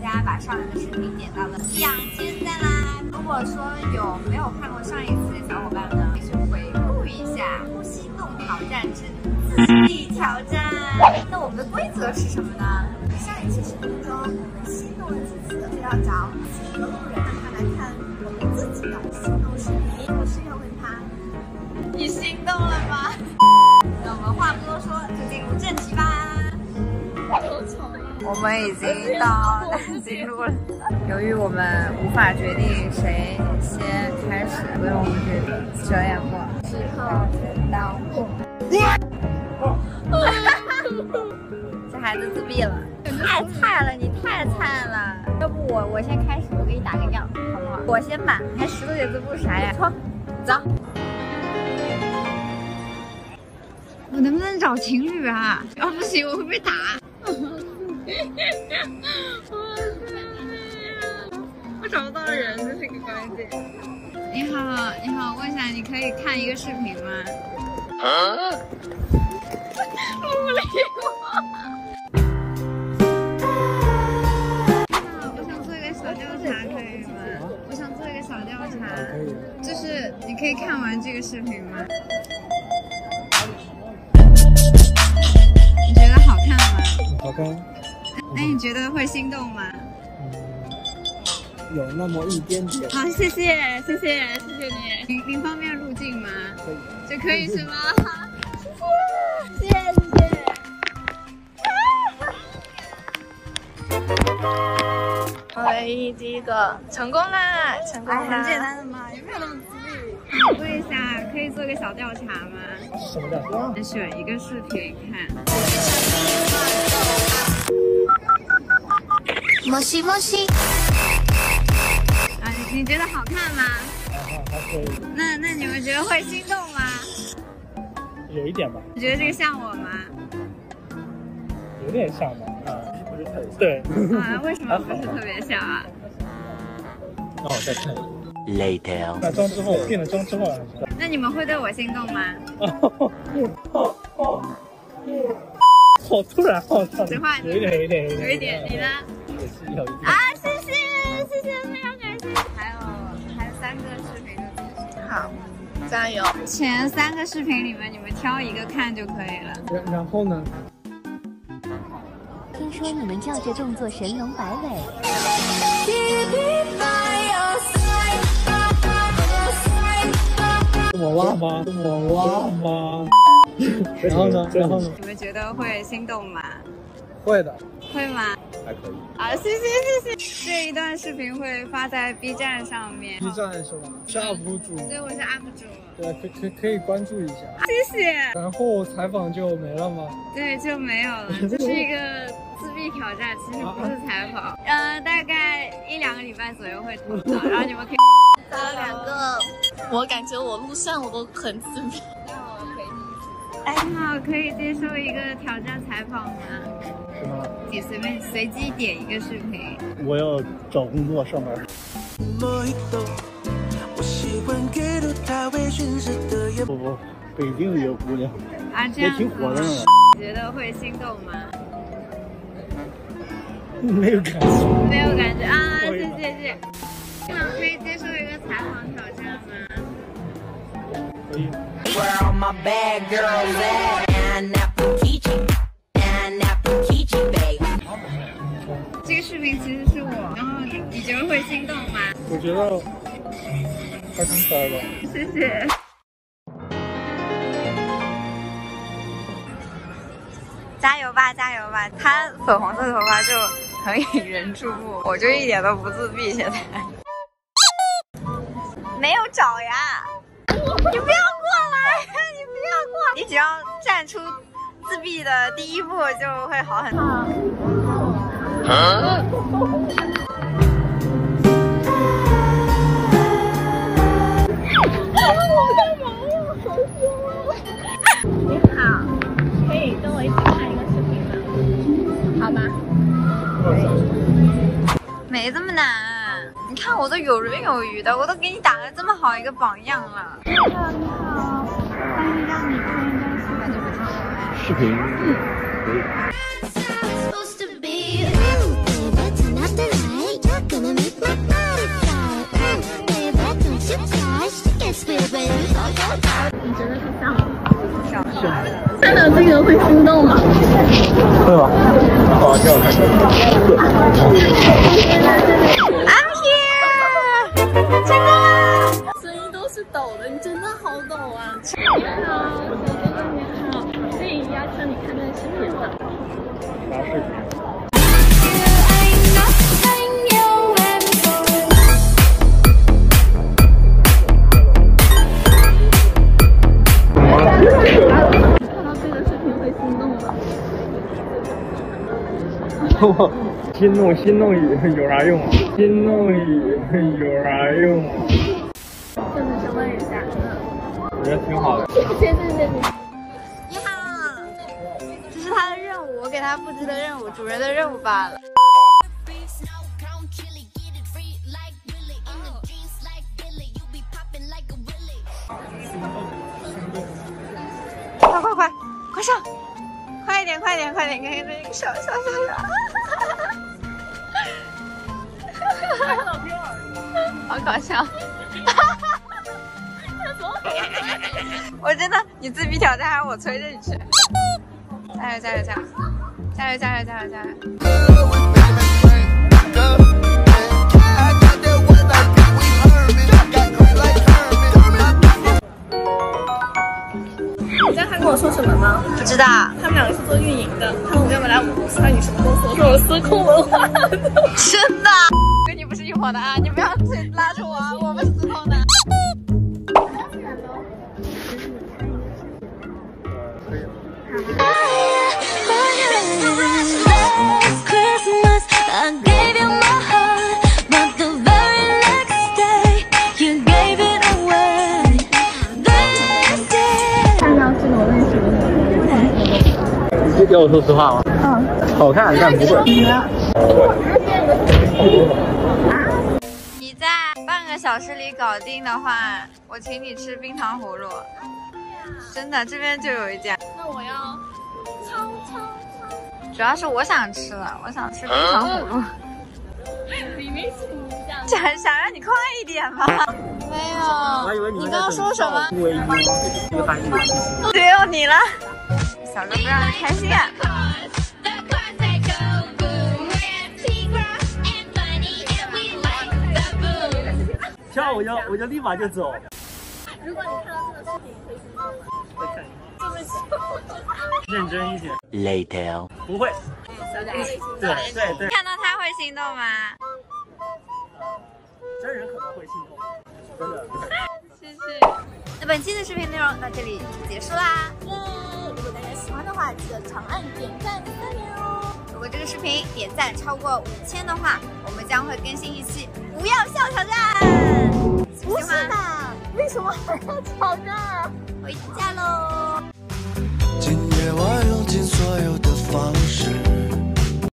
家把上一个视频点到了2000赞啦！如果说有没有看过上一次的小伙伴呢，可以去回顾一下《心动挑战之自闭挑战》。那我们的规则是什么呢？上一期视频中我们心动了几次，就要找几个路人让他来看我们自己的心动视频。我是要问他，你心动了吗？那我们话不多说，就进入正题吧。我们已经到南京路了，由于我们无法决定谁先开始，所以我们决定这样过之后决当过。这孩子自闭了，太菜了，你太菜了。要不我先开始，我给你打个样，好不好？我先吧，还10个字不啥呀？错，走。我能不能找情侣啊？要不行我会被打。我找不到人，这是个关键。你好，你好，问一下，你可以看一个视频吗？不理我。我想做一个小调查，可以吗？我想做一个小调查，就是你可以看完这个视频吗？你觉得好看吗？ 好看。 那你觉得会心动吗？ 有那么一点点。 好，谢谢你。您方便入镜吗？ 可以。 这可以是吗？谢谢。 第一个成功啦，成功啦！ 很简单的嘛，有没有那么自律？问一下，可以做个小调查吗？ 什么调查？ 你选一个视频看。 摩西摩西。 啊，你觉得好看吗？ 还可以。 那你们觉得会心动吗？ 有一点吧。 你觉得这个像我吗？ 有点像吧。不是特别像。对。 啊，为什么不是特别像啊？ 那我再看一眼。 Later。 那妆之后，变了妆之后还是？ 那你们会对我心动吗？ 好突然，好突然。 实话， 有一点， 你呢？ 也是有一点。 啊，谢谢，非常感谢。还有3个视频就结束。 好，加油！ 前3个视频里面，你们挑一个看就可以了。 然后呢？ 听说你们叫这动作神龙摆尾。 这么挖吗？然后呢？ 你们觉得会心动吗？ 会的。 会吗？ 还可以。 好，谢谢。这一段视频会发在 B 站上面。 B 站是吧？是 UP 主。 对，我是 UP 主。 对，可以关注一下。 谢谢。 然后采访就没了吗？ 对，就没有了。这是一个自闭挑战，其实不是采访。大概1-2个礼拜左右会投到，然后你们可以。 打了2个，我感觉我录像我都很自闭。 那我可以第一次。哎，你好，可以接受一个挑战采访吗？ 是吗？ 你随机点一个视频。 我要找工作上班。不，北京一个姑娘。 啊，这样也挺火的呢。 你觉得会心动吗？ 没有感觉。 没有感觉啊，谢。你好，可以接受一个采访挑战吗？ 可以。 这个视频其实是我，然后你觉得会心动吗？ 我觉得还挺可爱的。 谢谢。加油吧！他粉红色头发就很引人注目，我就一点都不自闭，现在没有找呀！你不要过来！你只要站出自闭的第一步就会好很多。 你好，可以跟我一起看一个视频吗？好吧。 没这么难，你看我都有刃有余的，我都给你打了这么好一个榜样了。你好，欢迎让你看一段视频。 视频。可以。 看到这个会心动吗？ 会吗？好，挺好看的。 I'm here， 成功了！ 声音都是抖的，你真的好抖啊！你好，小哥哥你好，可以要求你看这个视频吗？ 啥视频？ 心动语有啥用啊？心动语有啥用啊？ 就是想问一下， 我觉得挺好的。 谢谢。 你好，这是他的任务，我给他布置的任务，主人的任务罢了。快上！快一点，看看这个手。好搞笑！我真的，你自闭挑战还是我催着你去？加油！ 你知道他跟我说什么吗？ 不知道。 他们两个是做运营的，他问我要不要来我公司，他说你什么公司？我说我司空文化的。 真的？跟你不是一伙的啊！你不要拉着我啊！我们是司空的。 要我说实话吗？好看，但不贵。 你在半个小时里搞定的话，我请你吃冰糖葫芦。真的，这边就有一家。 那我要主要是我想吃了，我想吃冰糖葫芦。 里面是这样。 想让你快一点吧。没有。 我还以为你刚刚说什么？ 因为一个翻译。 只有你了。小哥不让人开心啊！ 跳我就立马就走。 如果你看到这个视频，会心动吗？ 再看一下。 对不起。 认真一点。 Later。 不会。对。 看到他会心动吗？ 真人可能会心动，真的。 谢谢。那本期的视频内容到这里就结束啦。 如果大家喜欢的话，记得长按点赞3连哦。 如果这个视频点赞超过5000的话，我们将会更新一期不要笑挑战。 不是的，为什么还要挑战？ 回家喽。 今夜我用尽所有的方式。